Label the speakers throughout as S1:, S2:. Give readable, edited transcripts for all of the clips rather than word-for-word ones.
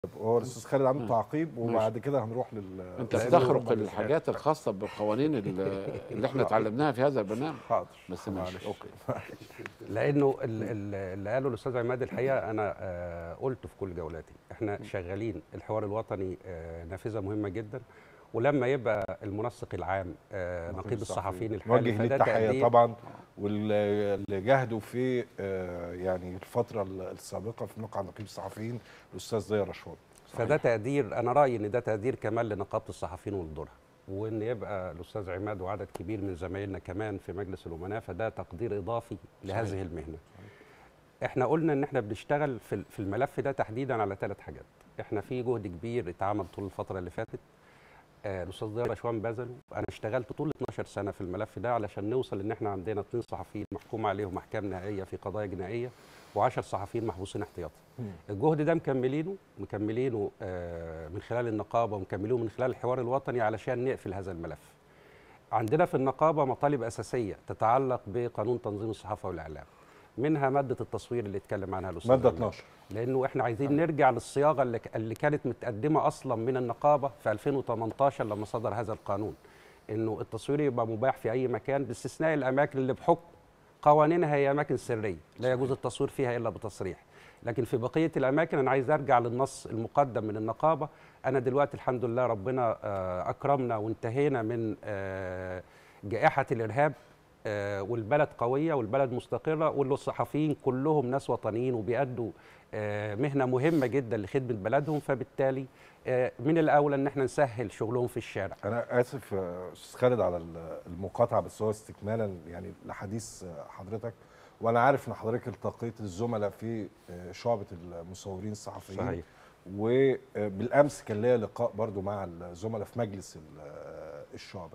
S1: هو الاستاذ خالد عنده تعقيب وبعد كده هنروح
S2: انت بتخرق الحاجات الخاصه بالقوانين اللي احنا اتعلمناها في هذا البرنامج.
S1: حاضر
S2: بس ماشي اوكي.
S3: لانه اللي قاله الاستاذ عماد الحقيقه انا قلته في كل جولاتي، احنا شغالين الحوار الوطني نافذه مهمه جدا، ولما يبقى المنسق العام نقيب الصحفيين الحالي
S1: نوجه ليه التحيه طبعا، واللي جاهدوا في يعني الفتره السابقه في موقع نقيب الصحفيين الاستاذ ضياء رشوان.
S3: فده تقدير، انا رايي ان ده تقدير كمان لنقابه الصحفيين ولدورها، وان يبقى الاستاذ عماد وعدد كبير من زمايلنا كمان في مجلس الامناء، فده تقدير اضافي لهذه المهنه. احنا قلنا ان احنا بنشتغل في الملف ده تحديدا على 3 حاجات. احنا في جهد كبير اتعمل طول الفتره اللي فاتت، الاستاذ ضياء رشوان بذله، انا اشتغلت طول 12 سنه في الملف ده علشان نوصل ان احنا عندنا 2 صحفيين محكوم عليهم احكام نهائيه في قضايا جنائيه و10 صحفيين محبوسين احتياطي. الجهد ده مكملينه من خلال النقابه ومكملينه من خلال الحوار الوطني علشان نقفل هذا الملف. عندنا في النقابه مطالب اساسيه تتعلق بقانون تنظيم الصحافه والاعلام، منها ماده التصوير اللي اتكلم عنها الاستاذ
S1: ماده 12،
S3: لانه احنا عايزين نرجع للصياغه اللي كانت متقدمه اصلا من النقابه في 2018 لما صدر هذا القانون، انه التصوير يبقى مباح في اي مكان باستثناء الاماكن اللي بحكم قوانينها هي اماكن سريه لا يجوز التصوير فيها الا بتصريح. لكن في بقيه الاماكن انا عايز ارجع للنص المقدم من النقابه. انا دلوقتي الحمد لله ربنا اكرمنا وانتهينا من جائحه الارهاب، والبلد قويه والبلد مستقره، والصحفيين كلهم ناس وطنيين وبيأدوا مهنه مهمه جدا لخدمه بلدهم، فبالتالي من الاولى ان احنا نسهل شغلهم في الشارع.
S1: انا اسف استاذ خالد على المقاطعه، بس هو استكمالا يعني لحديث حضرتك، وانا عارف ان حضرتك التقيت الزملاء في شعبه المصورين الصحفيين.
S3: صحيح.
S1: وبالامس كان ليا لقاء برضو مع الزملاء في مجلس الشعبه.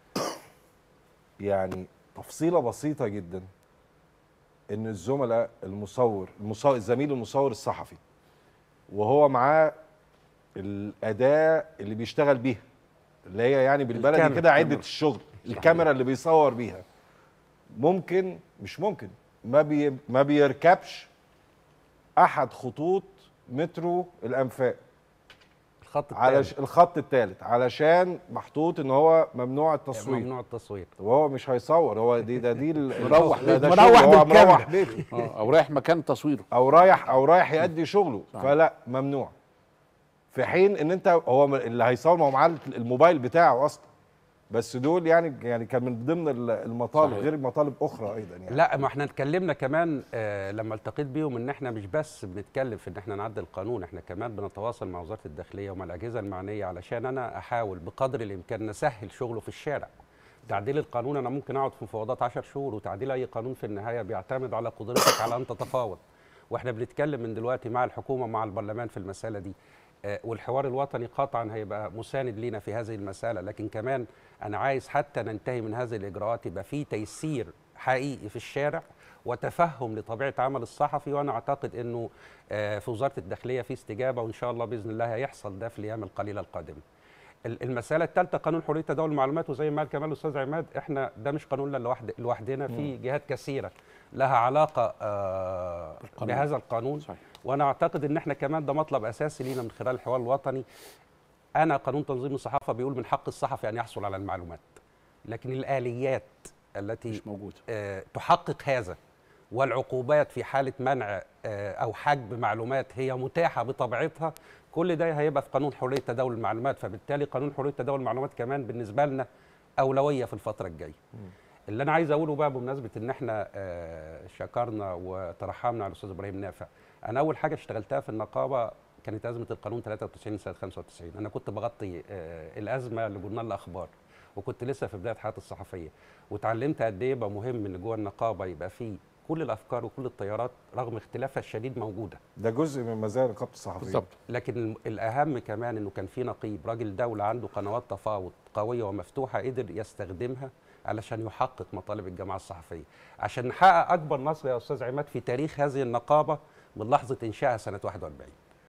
S1: يعني تفصيله بسيطه جدا، ان الزملاء الزميل المصور الصحفي وهو معاه الاداه اللي بيشتغل بيها، اللي هي يعني بالبلدي كده عده الشغل، الكاميرا اللي بيصور بيها، ممكن مش ممكن ما بيركبش احد خطوط مترو الانفاق، الخط الثالث، علشان محطوط ان هو ممنوع التصوير.
S3: ممنوع التصوير،
S1: وهو مش هيصور، هو دي
S2: مروح
S1: مروح بيته
S2: او رايح مكان تصويره،
S1: او رايح يؤدي شغله. فلا، ممنوع. في حين ان انت هو اللي هيصور ما هو معاه الموبايل بتاعه اصلا، بس دول يعني كان من ضمن المطالب. صحيح. غير مطالب اخرى ايضا يعني.
S3: لا، ما احنا اتكلمنا كمان لما التقيت بيهم ان احنا مش بس بنتكلم في ان احنا نعدل القانون، احنا كمان بنتواصل مع وزاره الداخليه ومع الاجهزه المعنيه علشان انا احاول بقدر الامكان نسهل شغله في الشارع. تعديل القانون انا ممكن اقعد في مفاوضات 10 شهور، وتعديل اي قانون في النهايه بيعتمد على قدرتك على ان تتفاوض. واحنا بنتكلم من دلوقتي مع الحكومه ومع البرلمان في المساله دي، والحوار الوطني قطعا هيبقى مساند لينا في هذه المساله. لكن كمان انا عايز حتى ننتهي من هذه الاجراءات يبقى في تيسير حقيقي في الشارع وتفهم لطبيعه عمل الصحفي، وانا اعتقد انه في وزاره الداخليه في استجابه، وان شاء الله باذن الله هيحصل ده في الايام القليله القادمه. المساله الثالثه قانون حريه تداول المعلومات، وزي ما قال كمان الاستاذ عماد، احنا ده مش قانون لوحدنا، في جهات كثيره لها علاقه بهذا القانون. صحيح. وانا اعتقد ان احنا كمان ده مطلب اساسي لينا من خلال الحوار الوطني. انا قانون تنظيم الصحافه بيقول من حق الصحفي ان يحصل على المعلومات، لكن الاليات التي مش موجوده تحقق هذا والعقوبات في حاله منع او حجب معلومات هي متاحه بطبيعتها، كل ده هيبقى في قانون حريه تداول المعلومات. فبالتالي قانون حريه تداول المعلومات كمان بالنسبه لنا اولويه في الفتره الجايه. اللي انا عايز اقوله بقى بمناسبه ان احنا شكرنا وترحمنا على الاستاذ ابراهيم نافع، انا اول حاجه اشتغلتها في النقابه كانت ازمه القانون 93 سنه 95. انا كنت بغطي الازمه لجورنال الاخبار، وكنت لسه في بدايه حياتي الصحفيه، وتعلمت قد ايه يبقى مهم ان جوه النقابه يبقى فيه كل الافكار وكل التيارات رغم اختلافها الشديد موجوده.
S1: ده جزء من مزايا نقابه الصحفيين
S2: بالظبط.
S3: لكن الاهم كمان انه كان في نقيب راجل دوله عنده قنوات تفاوض قويه ومفتوحه قدر يستخدمها علشان يحقق مطالب الجماعه الصحفيه، عشان نحقق اكبر نصر يا استاذ عماد في تاريخ هذه النقابه من لحظه انشائها سنه 41.